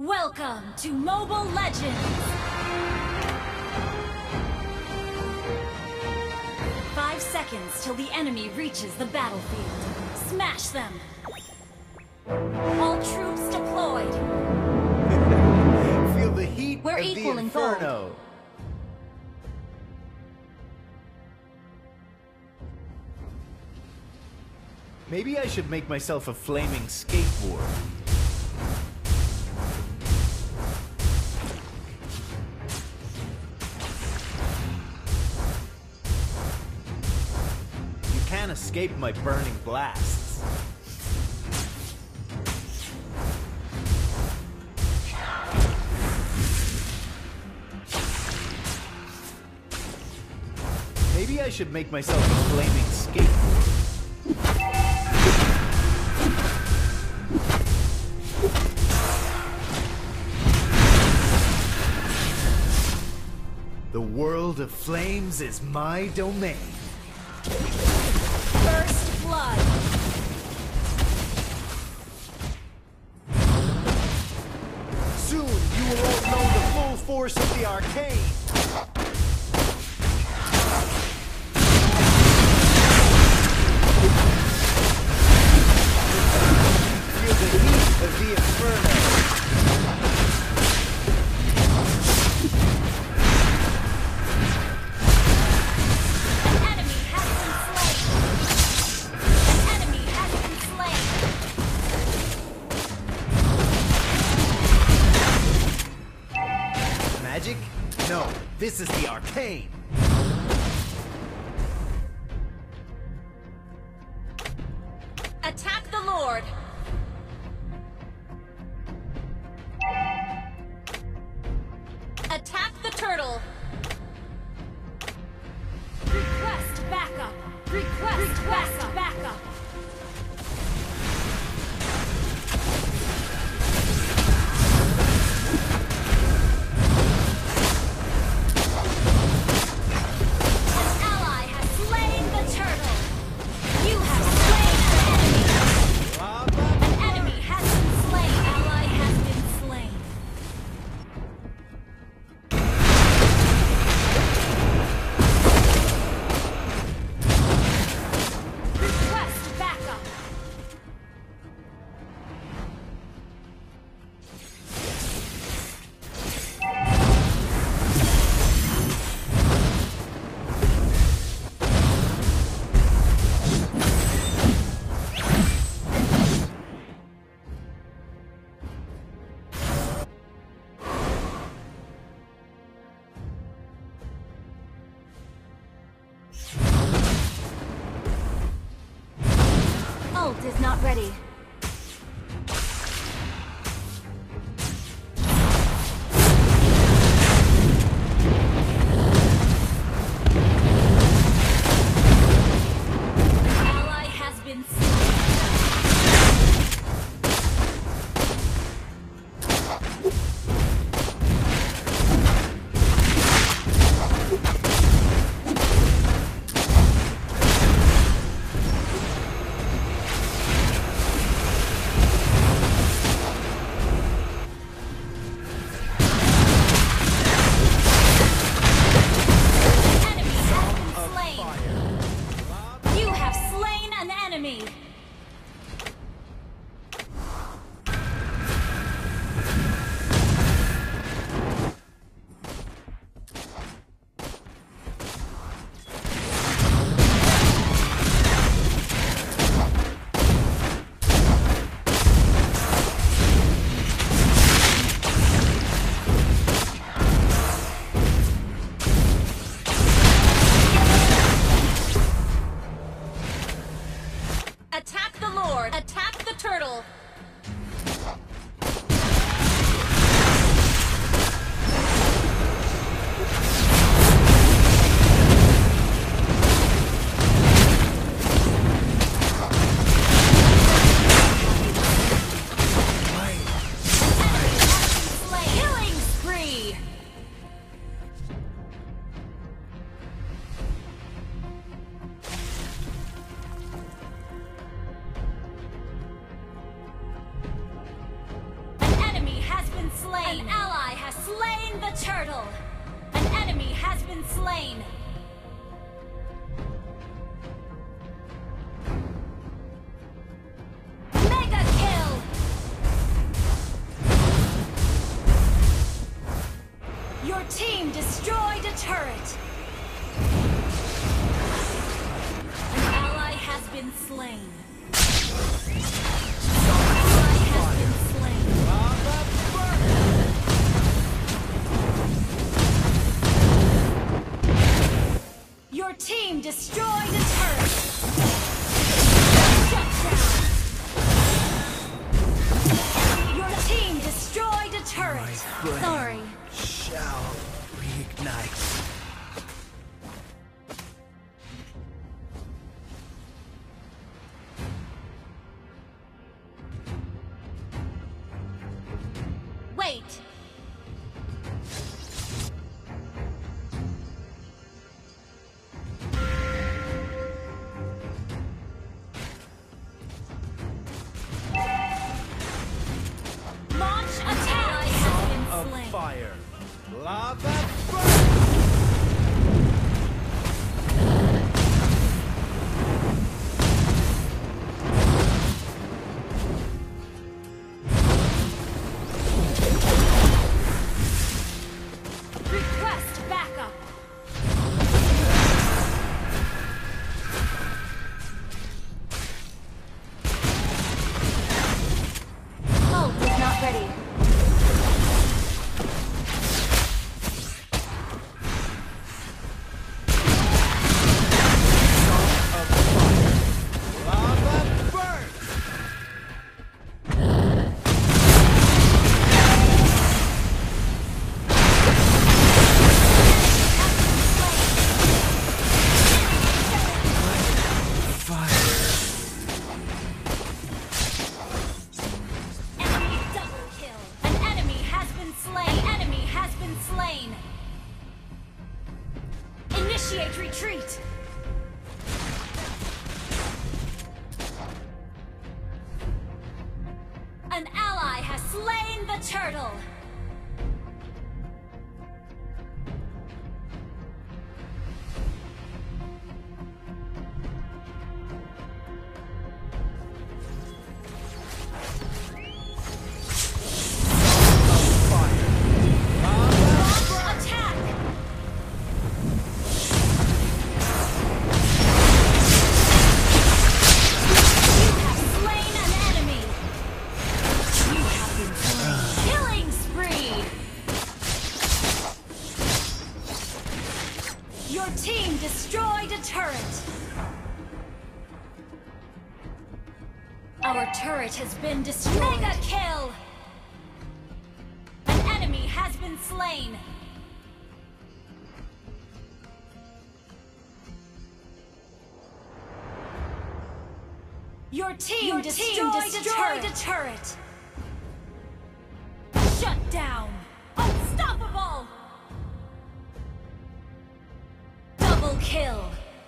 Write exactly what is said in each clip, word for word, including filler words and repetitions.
Welcome to Mobile Legends! Five seconds till the enemy reaches the battlefield. Smash them! All troops deployed! Feel the heat We're of the equal in inferno! gold. Maybe I should make myself a flaming skateboard. You can't escape my burning blasts. Maybe I should make myself a flaming skateboard. The world of flames is my domain. First blood! Soon you will all know the full force of the arcane. Feel the heat of the inferno. Magic? No, this is the arcane. Attack the Lord! Attack the turtle! Request backup! Request, Request backup! backup! Ult is not ready. Ally has been slain the turtle! An enemy has been slain! Mega kill! Your team destroyed a turret! An ally has been slain. Your team destroyed a turret! Shut down! Your team destroyed a turret! Sorry. Shall reignite. Wait! Launch attack! Has been Of slain. fire. Lava burn! Request backup! Ult is not ready. Of fire. Lava burn! Enemy double kill! An enemy has been slain! Enemy has been slain! Initiate retreat! An ally has slain the turtle! Fire. Lava Launch attack! You have slain an enemy! You have been slain! Killing spree! Your team destroyed a turret! Our turret has been destroyed! Mega kill! An enemy has been slain! Your team, Your destroyed, team destroyed a, turret. a turret! Shut down! Unstoppable! Double kill!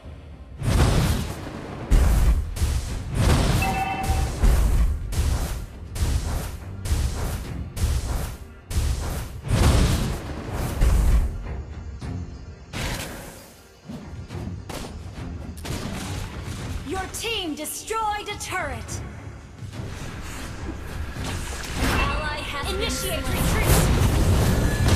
Your team destroyed a turret! An ally has Initiate retreat!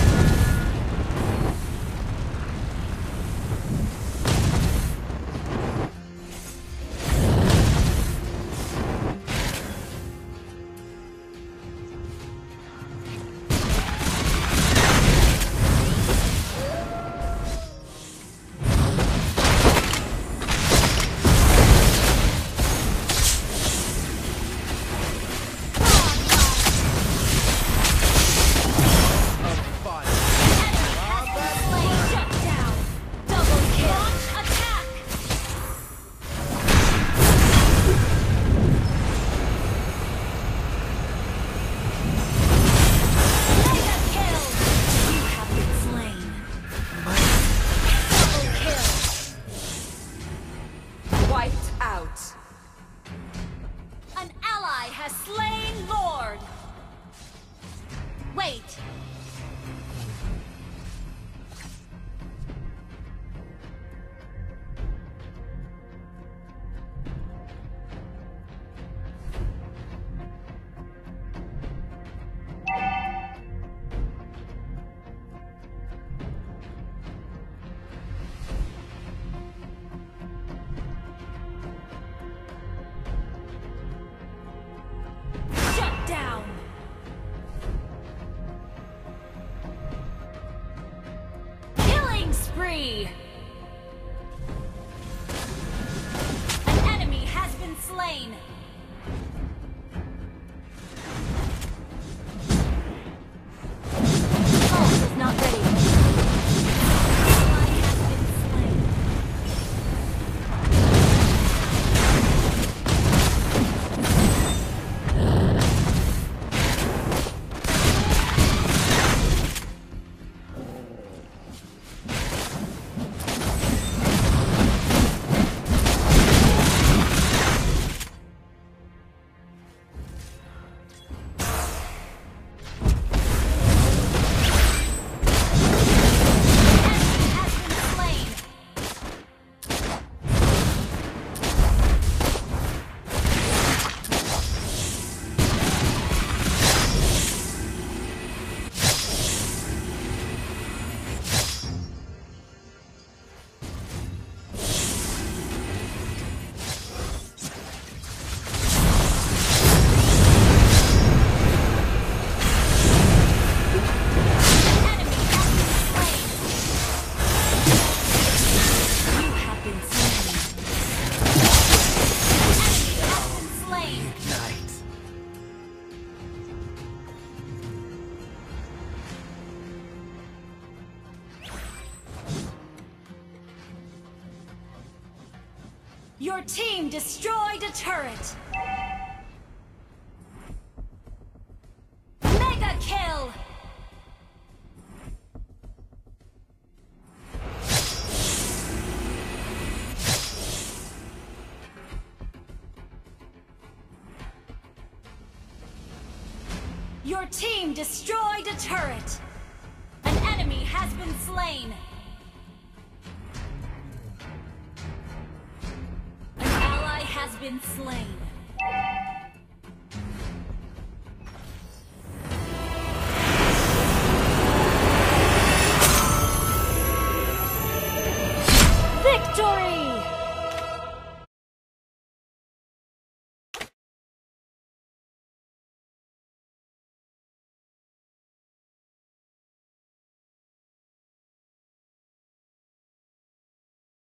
spree! An enemy has been slain! Ult is not ready. Ally has been slain. Your team destroyed a turret! Mega kill! Your team destroyed a turret! An enemy has been slain! Has been slain. Victory!